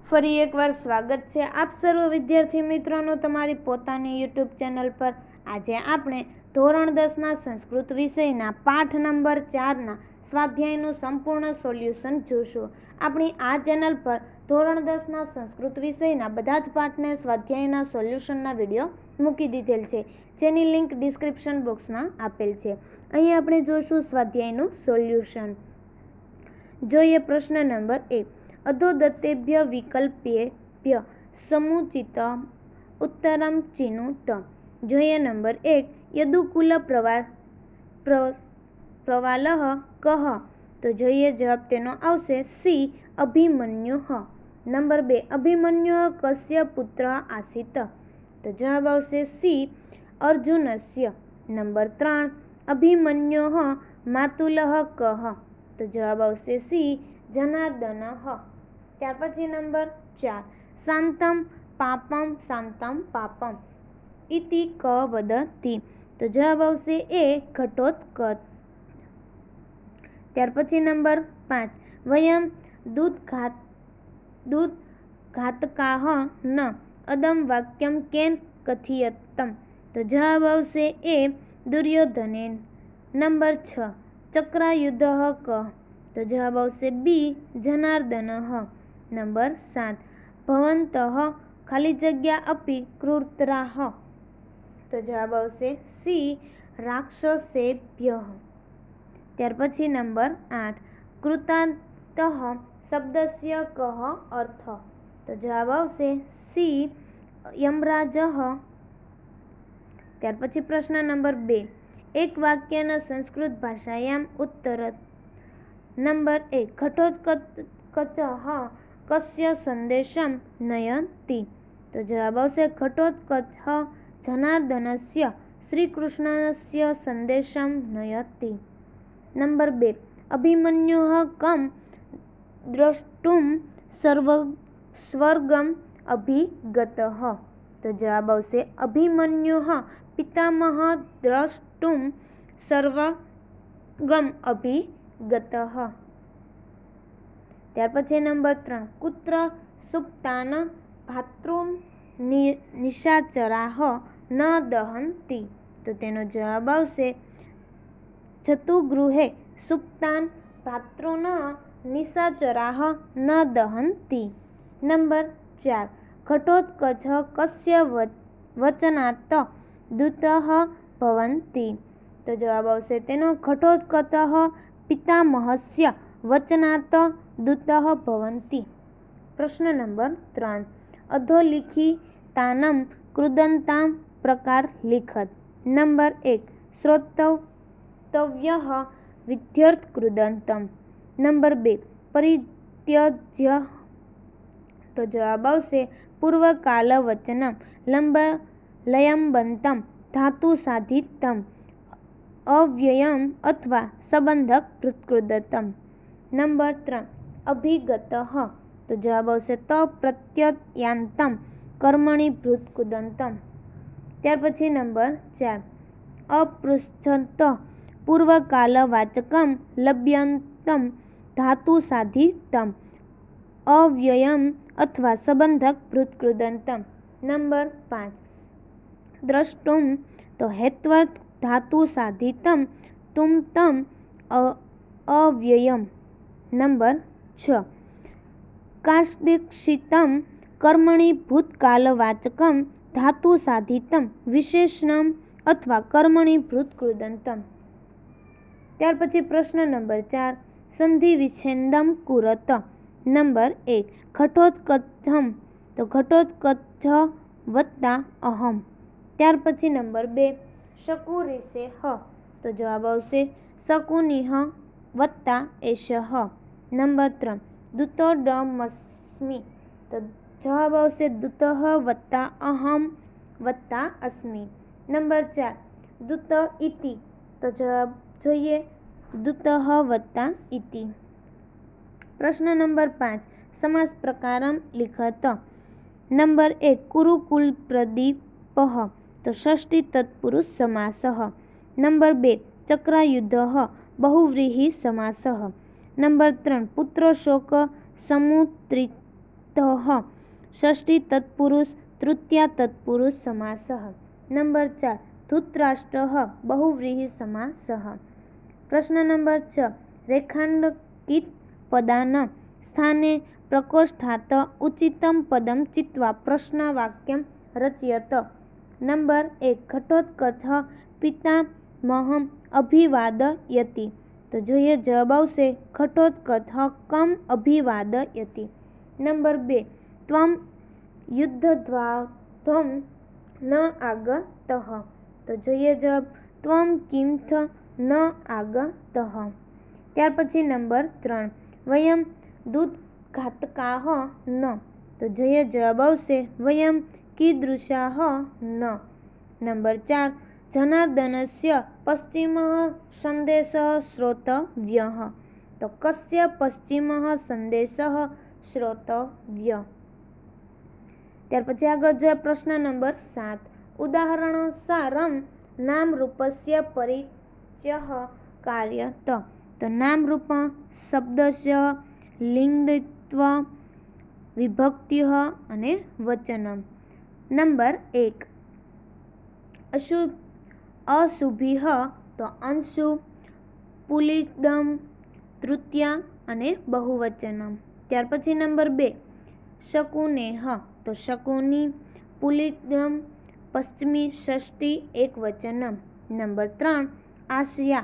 ફરી એકવાર સ્વાગત છે આપ સર્વ વિદ્યાર્થી મિત્રોનું તમારી પોતાની યુટ્યુબ ચેનલ પર। આજે આપણે ધોરણ 10ના સંસ્કૃત વિષયના પાઠ નંબર 4ના સ્વાધ્યાયનું સંપૂર્ણ સોલ્યુશન જોશું। આપણી આ ચેનલ પર ધોરણ 10ના સંસ્કૃત વિષયના બધા જ પાઠને સ્વાધ્યાયના સોલ્યુશનના વિડીયો મૂકી દીધેલ છે, જેની લિંક ડિસ્ક્રિપ્શન બોક્સમાં આપેલ છે। અહીં આપણે જોશું સ્વાધ્યાયનું સોલ્યુશન। જોઈએ પ્રશ્ન નંબર 1। अधोदत्तेभ्य विकल्पेभ्य समुचित उत्तरम चिनुत। જોઈએ નંબર 1। यदुकुल प्रवालः कः। તો જોઈએ જવાબ તેનો આવશે સી અભિમન્યુઃ। નંબર 2। અભિમન્યુઃ કस्य પુત્ર આસીત। તો જવાબ આવશે સી અર્જુનસ્ય। નંબર 3। અભિમન્યોઃ માતુલઃ કः। તો જવાબ આવશે સી જનાર્દનઃ। ત્યાર પછી નંબર 4। શાંતમ પાપમ શાંતમ પાપમ ઇતિ ક વદતિ। તો જવાબ આવશે એ ઘટોત્કચ। ત્યાર પછી નંબર 5। વયમ દૂધઘાતકાઃ ન અદમ વાક્યમ કેન કથયતમ। તો જવાબ આવશે એ દુર્યોધનેન। નંબર 6। ચક્રાયુધઃ કઃ। તો જવાબ આવશે બી જનાર્દનઃ। નંબર 7। ભવन्तઃ ખાલી જગ્યા અપી ક્રૂરાઃ। તો જવાબ આવશે સી રાક્ષસેભ્યઃ। ત્યાર પછી નંબર 8। કૃતાંતઃ શબ્દસ્ય કઃ અર્થ। તો જવાબ આવશે સી યમરાજઃ। ત્યાર પછી પ્રશ્ન નંબર 2। એક વાક્યના સંસ્કૃત ભાષાયામ ઉત્તરત। નંબર 1। ઘટોત્કચઃ કસ્ય સંદેશમ નયતિ। તો જવાબ આવશે ઘટોત્કચઃ જનાર્દનસ્ય શ્રીકૃષ્ણસ્ય સંદેશમ નયતિ। નંબર 2। અભિમન્યુઃ કમ દ્રષ્ટુમ સ્વર્ગમ અભિગતઃ। તો જવાબ આવશે અભિમન્યુઃ પિતામહ દ્રષ્ટુમ સ્વર્ગમ અભિગતઃ। ત્યાર પછી નંબર 3। કુત્ર સુપ્તાન ભાતૃન નિશાચરાઃ ન દહન્તિ। તો તેનો જવાબ આવશે જતુગૃહે સુપ્તાન ભાતૃન નિશાચરાઃ ન દહન્તિ। નંબર 4। ઘટોત્કચઃ કસ્ય વચનાત્ દૂતઃ ભવન્તિ। તો જવાબ આવશે તેનો ઘટોત્કચઃ પિતામહસ્ય વચનાત્ દૂતઃ ભવન્તિ। પ્રશ્ન નંબર 3। અધોલિખિતાનાં કૃદન્તાં પ્રકાર લિખત। નંબર 1। શ્રોતવ્યઃ વિધ્યર્થ કૃદંતમ। નંબર 2। પરિત્યજ્ય। તો જવાબ આવશે પૂર્વકાલવચનમ લયંબંતમ ધાતુ સાધિતમ અવ્યયમ અથવા સંબંધક ભૃત્કૃદંતમ। નંબર 3। અભિગતઃ। તો જવાબ આવશે પ્રત્યયાંતમ કર્મણિ ભૃત્કૃદંતમ। ત્યાર પછી નંબર 4। અપૃચ્છત પૂર્વકાલવાચકમ લભ્યંતમ ધાતુ સાધિતમ અવ્યયમ અથવા સંબંધક ભૃત્કૃદંતમ। નંબર 5। દ્રષ્ટુમ તો હેત્વર્થ ધાતુ સાધિતમ તુમતમ અવ્યયમ। નંબર 6। કાષ્ઠિક્ષિતમ કર્મણિ ભૂતકાલવાચકમ ધાતુ સાધિતમ વિશેષણમ અથવા કર્મણિ ભૃત્કૃદંતમ। ત્યાર પછી પ્રશ્ન નંબર 4। સંધિ વિચ્છેદમ કુરત। નંબર 1। ઘટોત્કચમ તો ઘટોત્કચ વત્તા અહમ। ત્યાર પછી નંબર 2। શકુરિષેઃ તો જવાબ આવશે શકુનિઃ વત્તા એષઃ। નંબર 3। દૂતોડમસ્મિ તો જવાબ આવશે દૂતઃ વત્તા અહમ વત્તા અસ્મિ। નંબર 4। દૂત ઇતિ તો જવાબ જોઈએ દૂતઃ વત્તા ઇતિ। પ્રશ્ન નંબર 5। સમાસ પ્રકારમ લિખત। નંબર 1। કુરુકુલપ્રદીપઃ તો ષષ્ઠી તત્પુરુષ સમાસઃ। નંબર 2। ચક્રાયુધઃ બહુવ્રીહિ સમાસઃ। નંબર 3। પુત્રશોક સમુત્રિતઃ षष्ठी तत्पुरुष तृतीया तत्पुरुष समासः। नंबर 4 धृतराष्ट्रः बहुव्रीहि समासः। प्रश्न नंबर 6 रेखांकित पदानां स्थाने प्रकोष्ठात् उचितं पदं चित्वा प्रश्नवाक्यं रचयत। नंबर 1 घटोत्कचः पितामहम् अभिवादयति। तो જોઈએ જવાબ આવશે ઘટોત્કચः કમ અભિવાદયતિ। नंबर 2 त्वं युद्धध्वाधं न आगतः। तो જોઈએ જવાબ त्वं किमथ न आगतः। ત્યાર પછી નંબર 3 વયમ દૂતઘાતકાः न। તો જોઈએ જવાબ આવશે વયમ कीदृशाः न। नंबर 4 जनार्दनस्य पश्चिमः सन्देशः श्रोतव्यः। तो कस्य पश्चिमः सन्देशः श्रोतव्यः। ત્યાર પછી આગળ જોઈએ પ્રશ્ન નંબર 7 ઉદાહરણસારं નામરૂપस्य પરિચયः कार्यत। तो नामरूप शब्दस्य लिङ्गित्व विभक्तिः અને वचनम्। नंबर 1 अशुभिः तो अंशु पुल्लिङ्गं तृतीया અને बहुवचनम्। ત્યાર પછી नंबर 2 शकुनेः तो शकुनी पुल्लिङ्गं पश्चिमी षष्ठी एकवचनम्। नंबर 3 आशया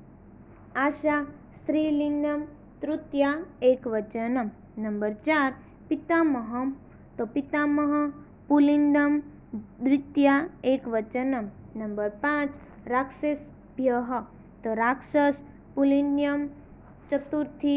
आशा स्त्रीलिंगं तृतीया एकवचनम्। नंबर 4 पितामहं तो पितामह पुल्लिङ्गं द्वितीया एकवचनम्। नंबर 5 राक्षसेभ्यः तो राक्षस पुल्लिङ्गं चतुर्थी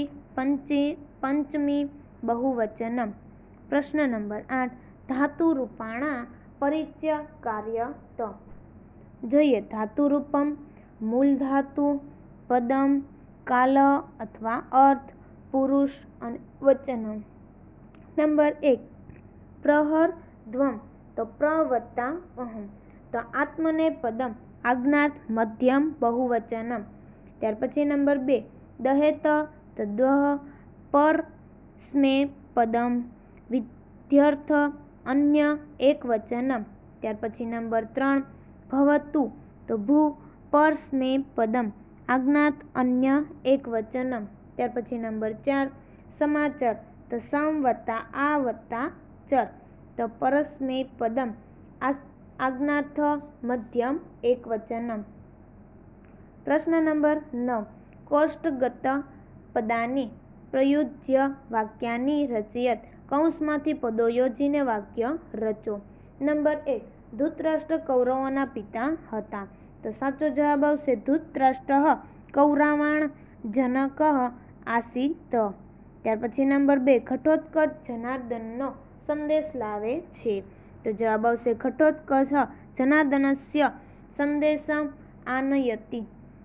पंचमी बहुवचनम्। प्रश्न नंबर 8 धातुरूपाणा परिचय कार्यत। જોઈએ धातुरूपम मूल धातु पदम काल अथवा अर्थ पुरुष અને वचनम। नंबर 1 प्रहर ध्वम तो प्र वत्ता अहम। तो आत्मने पदम आज्ञार्थ मध्यम बहुवचनम। ત્યાર પછી नंबर 2 दहेत तो द्वह पर स्मे पदम विध्यर्थ अन्य एक वचनम। ત્યાર પછી नंबर 3 भवतु तो भू पर स्मे पदम आज्ञात अन्य एक वचनम। ત્યાર પછી नंबर 4 समाचार तो सम वत्ता आ वत्ता चर तो परस्मै पदम आज्ञार्थ मध्यम एक वचनम। प्रश्न नंबर 9 कोष्ठगत पदानि प्रयुज्य वाक्यानि रचयत। કૌંસમાંથી પદો યોજીને વાક્ય રચો। નંબર 1 ધૃતરાષ્ટ્ર કૌરવોના પિતા હતા। તો સાચો જવાબ આવશે ધૃતરાષ્ટ્રઃ કૌરવાણ જનકઃ આસીત। ત્યાર પછી નંબર 2 ઘટોત્કચ જનાર્દનનો સંદેશ લાવે છે। તો જવાબ આવશે ઘટોત્કચ જનાર્દનસ્ય સંદેશમ આનયતિ।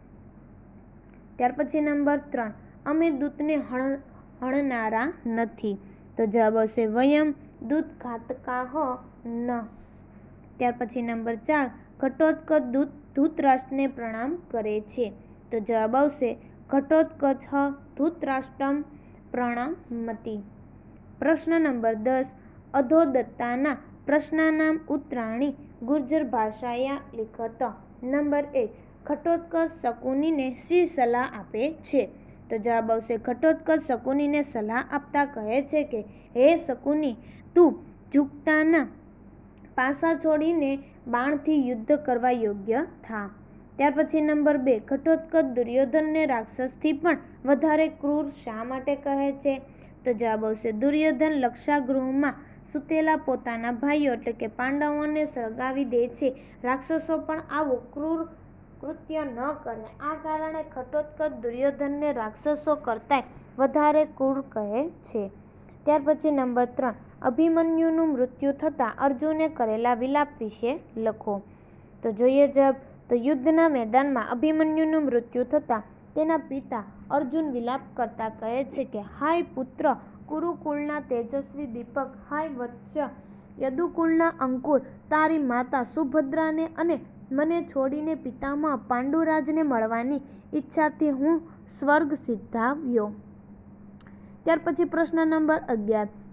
ત્યાર પછી નંબર 3 અમે દૂતને હણનારા નથી। તો જવાબ આવશે વયમ દૂતઘાતકાઃ ન। ત્યાર પછી નંબર 4 ઘટોત્કચ ધૃતરાષ્ટ્રને પ્રણામ કરે છે। તો જવાબ આવશે ઘટોત્કચ ધૃતરાષ્ટ્રમ પ્રણમતિ। પ્રશ્ન નંબર 10 અધોદત્તાના પ્રશ્નાનામ ઉત્તરાણી ગુર્જર ભાષાયા લિખત। નંબર 1 ઘટોત્કચ શકુનીને શી સલાહ આપે છે। તો જવાબ આવશે ઘટોત્કચ શકુનીને સલાહ આપતા કહે છે કે હે શકુની તું ઝુકતાના પાસા છોડીને બાણથી યુદ્ધ કરવા યોગ્ય થા। ત્યાર પછી નંબર 2 ઘટોત્કચ દુર્યોધનને રાક્ષસથી પણ વધારે ક્રૂર શા માટે કહે છે। તો જવાબ આવશે દુર્યોધન લક્ષાગૃહમાં સૂતેલા પોતાના ભાઈઓ એટલે કે પાંડવોને સળગાવી દે છે। રાક્ષસો પણ આવું ક્રૂર કૃત્ય ન કરે। આ કારણે ઘટોત્કચ દુર્યોધનને રાક્ષસો કરતાંય વધારે ક્રૂર કહે છે। ત્યાર પછી નંબર 3 અભિમન્યુનું મૃત્યુ થતાં અર્જુને કરેલા વિલાપ વિશે લખો। તો જોઈએ જવાબ તો યુદ્ધના મેદાનમાં અભિમન્યુનું મૃત્યુ થતાં તેના પિતા અર્જુન વિલાપ કરતા કહે છે કે હાય પુત્ર કુરુકુળના તેજસ્વી દીપક, હાય વત્સ યદુકુળના અંકુર, તારી માતા સુભદ્રાને અને મને છોડીને પિતામહ પાંડુરાજને મળવાની ઈચ્છાથી હું સ્વર્ગ સિધાવ્યો। ત્યાર પછી પ્રશ્ન નંબર 11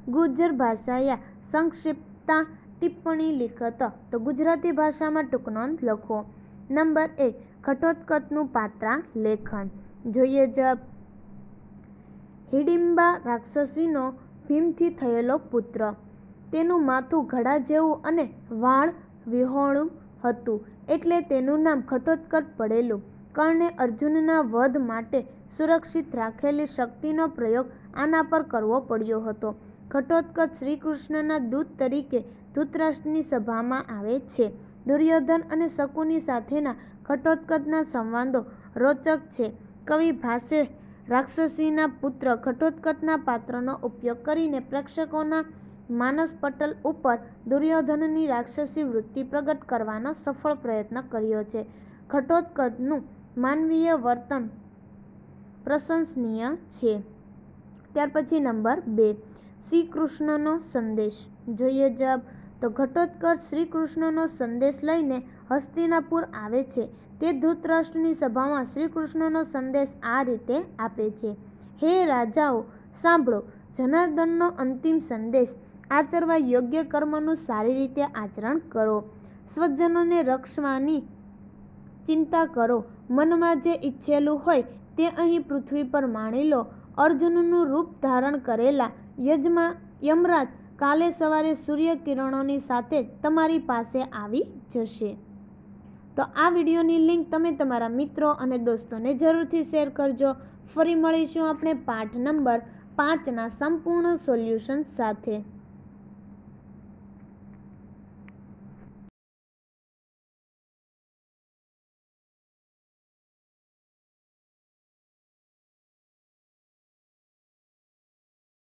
ગુજર ભાષાયા સંક્ષિપ્તા ટિપ્પણી લિખત. તો ગુજરાતી ભાષામાં ટૂંકનોંધ લખો. નંબર 1, ઘટોત્કચનું પાત્રા લેખન. જોઈએ જવાબ. હિડિંબા રાક્ષસીનો ભીમથી થયેલો પુત્ર. તેનું માથું ઘડા જેવું અને વાળ વિહોણું હતું, એટલે તેનું નામ ઘટોત્કચ પડેલું. કર્ણે અર્જુનના વધ માટે સુરક્ષિત રાખેલી શક્તિનો પ્રયોગ આના પર કરવો પડ્યો હતો. ઘટોત્કચ શ્રીકૃષ્ણના દૂત તરીકે ધૃતરાષ્ટ્રની સભામાં આવે છે. દુર્યોધન અને શકુની સાથેના ઘટોત્કચના સંવાદો રોચક છે. કવિ ભાસે રાક્ષસીના પુત્ર ઘટોત્કચના પાત્રનો ઉપયોગ કરીને પ્રેક્ષકોના માનસ પટલ ઉપર દુર્યોધનની રાક્ષસી વૃત્તિ પ્રગટ કરવાનો સફળ પ્રયત્ન કર્યો છે. ઘટોત્કચનું માનવીય વર્તન પ્રશંસનીય છે. ત્યાર પછી નંબર 2, શ્રીકૃષ્ણનો સંદેશ. જોઈએ જવાબ. તો ઘટોત્કચ શ્રીકૃષ્ણનો સંદેશ લઈને હસ્તિનાપુર આવે છે. તે ધૃતરાષ્ટ્રની સભામાં શ્રીકૃષ્ણનો સંદેશ આ રીતે આપે છે. હે રાજાઓ, સાંભળો. જનાર્દનનો અંતિમ સંદેશ. આચરવા યોગ્ય કર્મનું સારી રીતે આચરણ કરો. સ્વજનોને રક્ષવાની ચિંતા કરો. મનમાં જે ઈચ્છેલું હોય તે અહીં પૃથ્વી પર માણી લો. અર્જુનનું રૂપ ધારણ કરેલા યમરાજ કાલે સવારે સૂર્યકિરણોની સાથે તમારી પાસે આવી જશે. તો આ વિડીયોની લિંક તમે તમારા મિત્રો અને દોસ્તોને જરૂરથી શેર કરજો. ફરી મળીશું આપણે પાઠ નંબર 5ના સંપૂર્ણ સોલ્યુશન સાથે.